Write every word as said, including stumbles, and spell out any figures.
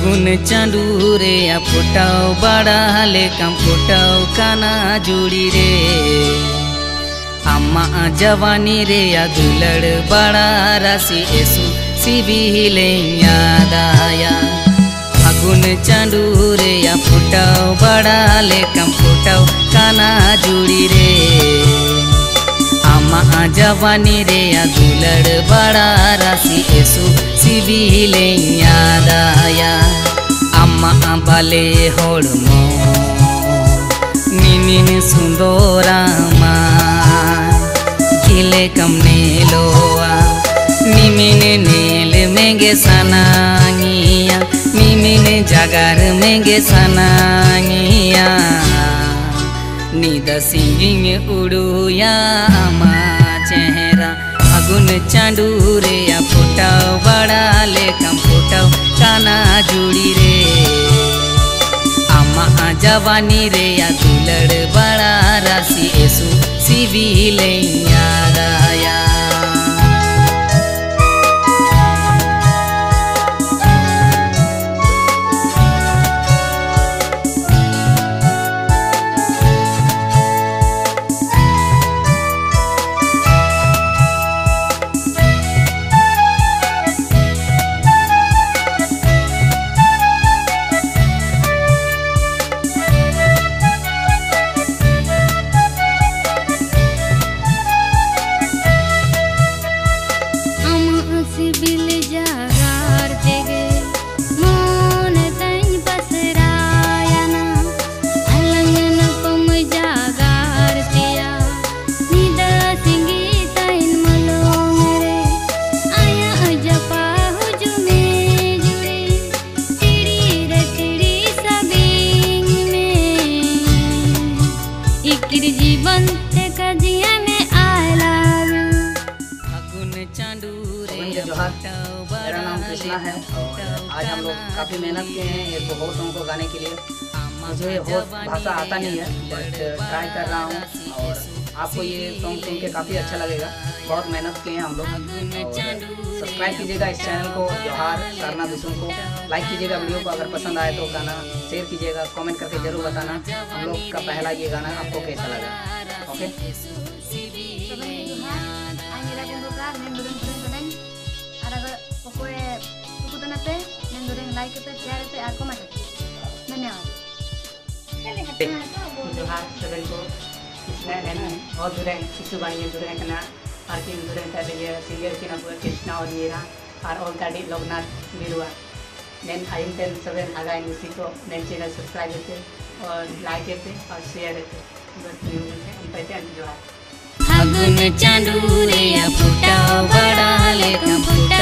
फागुन चांदू रेया पटाव बड़ा लेकम पटाव काना जुड़ी रे अम्मा जवानी रेया दुलड़ बड़ा राशि एसु सिबिले यादाया फागुन चांदू रेया पटाव बड़ा लेकम पटाव काना जुड़ी रे अम्मा जवानी रेया दुलड़ बड़ा राशि एसु सिबिले यादाया अम्मा बाले होड़मो निमिन सुंदोरामा खिले कमने लोआ निमिन नील मेंगे सनांगिया निमिन जगार मेंगे सनांगिया नीदा सिंगिंग उड़ुया अम्मा चेहरा फागुन चांदू रेया पटाव बड़ा लेकम पटाव काना जुड़ी रे अम्मा जवानी रेया दुलड़ बड़ा राशि एसु सिबिले यादाया जीवन का जिया में आई लव यू। फागुन चांदू रे जोहार, मेरा नाम कृष्णा है और आज हम लोग काफ़ी मेहनत किए हैं ये बहुत सॉन्ग को गाने के लिए। मुझे बहुत भाषा आता नहीं है बट ट्राई कर रहा हूँ और आपको ये सॉन्ग सुन के काफ़ी अच्छा लगेगा। बहुत मेहनत किए हैं हम लोग और सब्सक्राइब कीजिएगा इस चैनल को जोहार सरना दिशुम को, लाइक कीजिएगा वीडियो को, अगर पसंद आए तो गाना शेयर कीजिएगा, कमेंट करके जरूर बताना हम लोग का पहला ये गाना आपको कैसा लगा। ओके जोहार सगन को और दुरें किसु बाणी दुरें कना और किन दुरें का ये सिंगर की ना कृष्णा और मेरा और और गाड़ी loknath birua नेन आइम टेन सेवन आगा इनसी को नेन चैनल सब्सक्राइब करते और लाइक करते और शेयर करते बस न्यू करते हम कहते हैं जोहार। फागुन चांदू रेया पटाव बड़ा लेकम